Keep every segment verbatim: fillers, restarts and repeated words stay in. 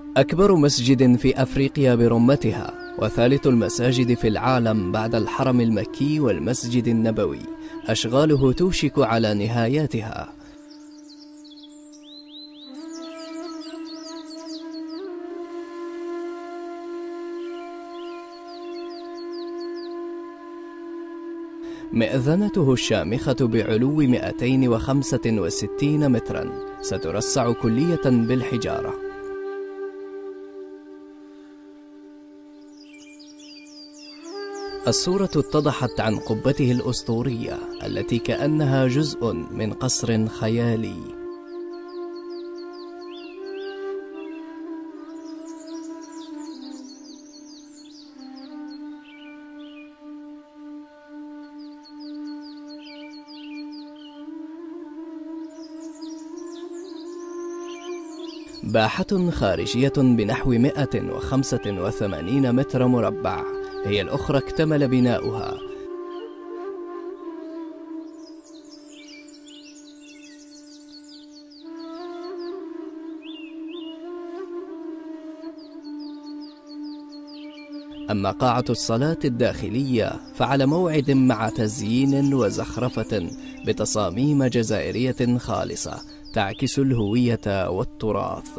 أكبر مسجد في أفريقيا برمتها، وثالث المساجد في العالم بعد الحرم المكي والمسجد النبوي، أشغاله توشك على نهاياتها. مئذنته الشامخة بعلو مئتين وخمسة وستين مترا سترصع كلية بالحجارة. الصورة اتضحت عن قبته الأسطورية التي كأنها جزء من قصر خيالي. باحة خارجية بنحو مئة وخمسة وثمانين متر مربع هي الأخرى اكتمل بناؤها. أما قاعة الصلاة الداخلية فعلى موعد مع تزيين وزخرفة بتصاميم جزائرية خالصة تعكس الهوية والتراث.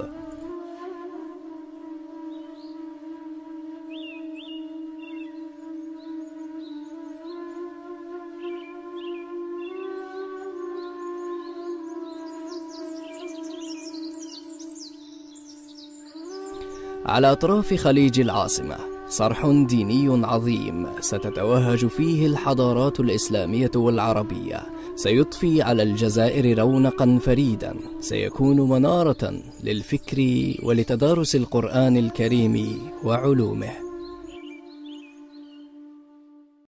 على أطراف خليج العاصمة صرح ديني عظيم ستتوهج فيه الحضارات الإسلامية والعربية، سيضفي على الجزائر رونقا فريدا، سيكون منارة للفكر ولتدارس القرآن الكريم وعلومه.